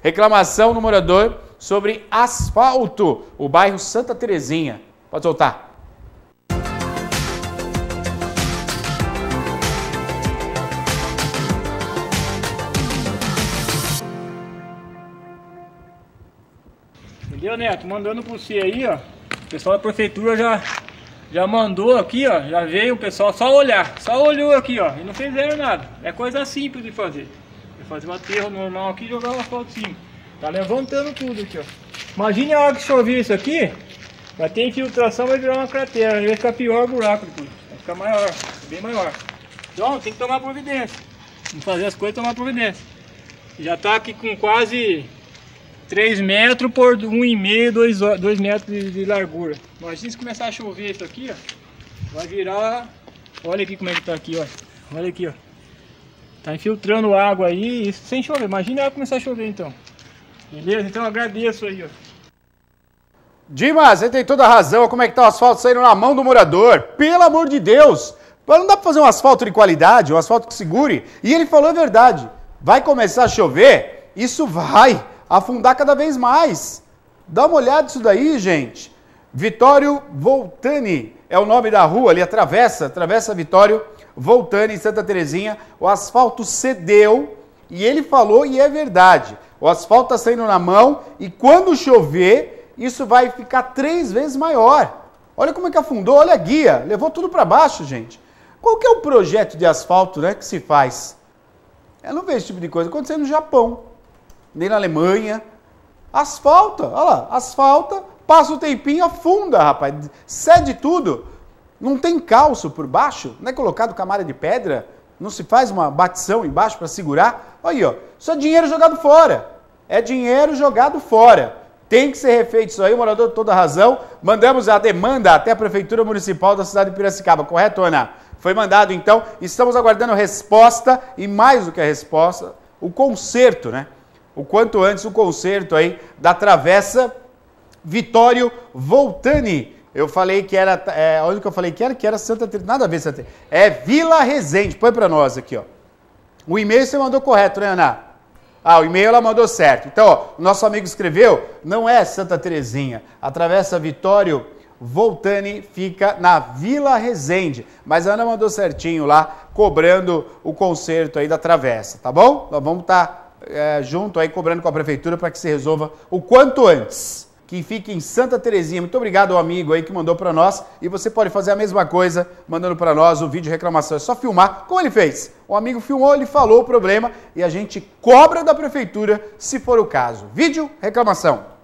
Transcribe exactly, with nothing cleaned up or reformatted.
Reclamação no morador sobre asfalto, o bairro Santa Terezinha. Pode soltar. Entendeu, Neto? Mandando por você aí, ó. O pessoal da prefeitura já, já mandou aqui, ó. Já veio o pessoal só olhar. Só olhou aqui, ó. E não fizeram nada. É coisa simples de fazer. É fazer um aterro normal aqui e jogar o asfalto em cima. Tá levantando tudo aqui, ó. Imagine a hora que chover isso aqui. Vai ter infiltração, vai virar uma cratera. Vai ficar pior o buraco depois. Vai ficar maior, bem maior. Então tem que tomar providência. Vamos fazer as coisas e tomar providência. Já tá aqui com quase três metros por um e meio, dois metros de, de largura. Imagina se começar a chover isso aqui, ó. Vai virar... Olha aqui como é que tá aqui, ó. Olha aqui, ó. Tá infiltrando água aí, isso sem chover. Imagina ela começar a chover então. Beleza? Então eu agradeço aí, ó. Dimas, você tem toda a razão. Como é que tá o asfalto saindo na mão do morador? Pelo amor de Deus! Não dá pra fazer um asfalto de qualidade, um asfalto que segure. E ele falou a verdade. Vai começar a chover, isso vai afundar cada vez mais. Dá uma olhada nisso daí, gente. Vitório Voltani é o nome da rua ali, atravessa, atravessa Vitório Voltani em Santa Terezinha. O asfalto cedeu e ele falou, e é verdade. O asfalto está saindo na mão e quando chover, isso vai ficar três vezes maior. Olha como é que afundou, olha a guia, levou tudo para baixo, gente. Qual que é o projeto de asfalto, né, que se faz? Eu não vejo esse tipo de coisa acontecendo no Japão, nem na Alemanha. Asfalta, olha lá, asfalta, passa o tempinho, afunda, rapaz, cede tudo. Não tem calço por baixo, não é colocado camada de pedra, não se faz uma batição embaixo para segurar. Olha aí, ó, isso é dinheiro jogado fora, é dinheiro jogado fora. Tem que ser refeito isso aí, o morador tem toda a razão. Mandamos a demanda até a Prefeitura Municipal da cidade de Piracicaba, correto, Ana? Foi mandado, então, estamos aguardando resposta e mais do que a resposta, o conserto, né? O quanto antes o conserto aí da travessa Vitório Voltani. Eu falei que era, é, onde que eu falei que era? Que era Santa Teresa, nada a ver Santa Teresa. É Vila Resende, põe para nós aqui, ó. O e-mail você mandou correto, né, Ana? Ah, o e-mail ela mandou certo. Então, ó, o nosso amigo escreveu, não é Santa Terezinha. A travessa Vitório Voltani fica na Vila Resende. Mas a Ana mandou certinho lá, cobrando o conserto aí da travessa, tá bom? Nós vamos estar é, junto aí, cobrando com a Prefeitura para que se resolva o quanto antes. Que fique em Santa Terezinha. Muito obrigado ao amigo aí que mandou para nós. E você pode fazer a mesma coisa, mandando para nós o vídeo de reclamação. É só filmar, como ele fez. O amigo filmou, ele falou o problema e a gente cobra da Prefeitura se for o caso. Vídeo, reclamação.